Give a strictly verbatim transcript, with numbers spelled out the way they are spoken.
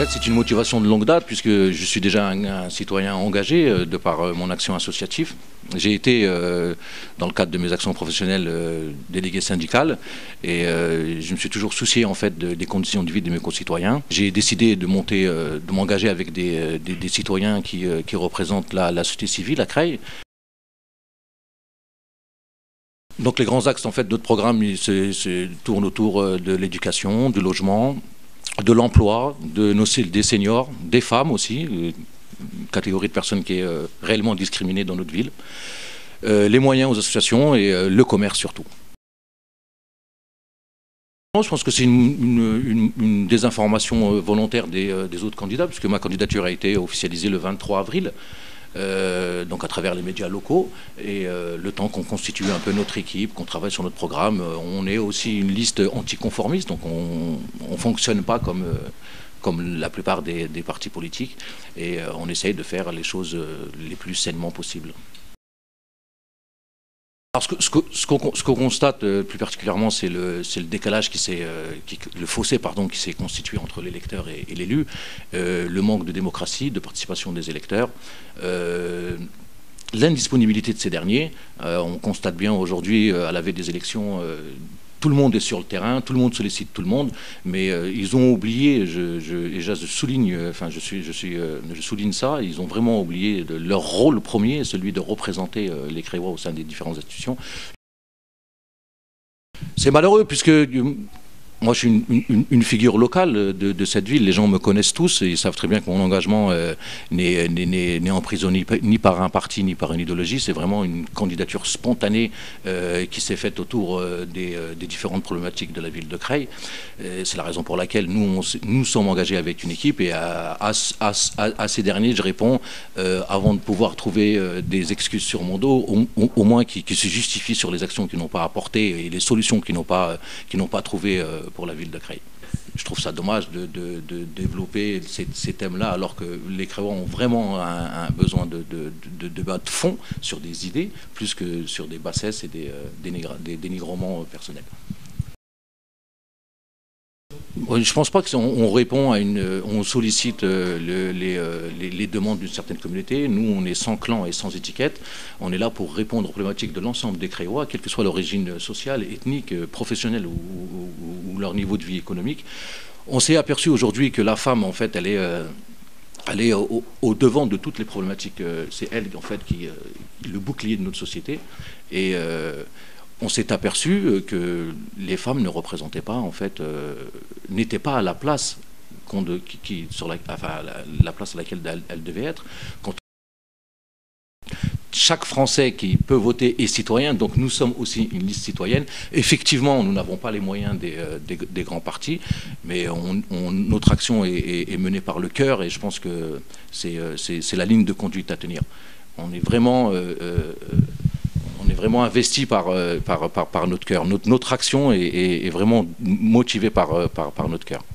fait, c'est une motivation de longue date puisque je suis déjà un, un citoyen engagé euh, de par euh, mon action associative. J'ai été, euh, dans le cadre de mes actions professionnelles, euh, délégué syndical et euh, je me suis toujours soucié en fait de, des conditions de vie de mes concitoyens. J'ai décidé de monter, euh, de m'engager avec des, des, des citoyens qui, euh, qui représentent la, la société civile à Creil. Donc les grands axes en fait de notre programme c'est, c'est, tournent autour de l'éducation, du logement, de l'emploi, de nos, des seniors, des femmes aussi, une catégorie de personnes qui est euh, réellement discriminée dans notre ville, euh, les moyens aux associations et euh, le commerce surtout. Je pense que c'est une, une, une, une désinformation volontaire des, euh, des autres candidats, puisque ma candidature a été officialisée le vingt-trois avril. Euh, donc à travers les médias locaux et euh, le temps qu'on constitue un peu notre équipe, qu'on travaille sur notre programme, euh, on est aussi une liste anticonformiste, donc on ne fonctionne pas comme, euh, comme la plupart des, des partis politiques et euh, on essaye de faire les choses euh, les plus sainement possibles. Alors ce, que, ce, que, ce, qu'on, ce qu'on constate euh, plus particulièrement, c'est le, c'est le décalage qui s'est, euh, qui, le fossé pardon, qui s'est constitué entre l'électeur et, et l'élu, euh, le manque de démocratie, de participation des électeurs, euh, l'indisponibilité de ces derniers. Euh, on constate bien aujourd'hui, euh, à la veille des élections, euh, tout le monde est sur le terrain, tout le monde sollicite tout le monde, mais euh, ils ont oublié, je, je, et je souligne, euh, enfin je, suis, je, suis, euh, je souligne ça, ils ont vraiment oublié de, leur rôle premier, celui de représenter euh, les Creillois au sein des différentes institutions. C'est malheureux puisque euh, moi je suis une, une, une figure locale de, de cette ville, les gens me connaissent tous et ils savent très bien que mon engagement euh, n'est, n'est, n'est emprisonné ni par un parti ni par une idéologie, c'est vraiment une candidature spontanée euh, qui s'est faite autour euh, des, euh, des différentes problématiques de la ville de Creil. Euh, c'est la raison pour laquelle nous, on, nous sommes engagés avec une équipe et à, à, à, à ces derniers je réponds euh, avant de pouvoir trouver euh, des excuses sur mon dos, au, au, au moins qui, qui se justifient sur les actions qu'ils n'ont pas apportées et les solutions qu'ils n'ont pas, qu'ils n'ont pas trouvées euh, pour la ville de Creil. Je trouve ça dommage de, de, de développer ces, ces thèmes-là alors que les Creillois ont vraiment un, un besoin de, de, de, de débat de fond sur des idées plus que sur des bassesses et des, dénigre, des dénigrements personnels. Je ne pense pas qu'on on répond à une, on sollicite le, les, les, les demandes d'une certaine communauté. Nous, on est sans clan et sans étiquette. On est là pour répondre aux problématiques de l'ensemble des Creillois, quelle que soit l'origine sociale, ethnique, professionnelle ou, ou, ou leur niveau de vie économique. On s'est aperçu aujourd'hui que la femme, en fait, elle est, euh, elle est au, au devant de toutes les problématiques. C'est elle, en fait, qui est le bouclier de notre société. Et euh, on s'est aperçu que les femmes ne représentaient pas, en fait, euh, n'étaient pas à la place, de, qui, qui, sur la, enfin, la, la place à laquelle elles, elles devaient être. Quand chaque Français qui peut voter est citoyen, donc nous sommes aussi une liste citoyenne. Effectivement, nous n'avons pas les moyens des, des, des grands partis, mais on, on, notre action est, est, est menée par le cœur et je pense que c'est, c'est, c'est la ligne de conduite à tenir. On est vraiment... Euh, euh, On est vraiment investi par, par, par, par notre cœur. Notre, notre action est, est, est vraiment motivée par, par, par notre cœur.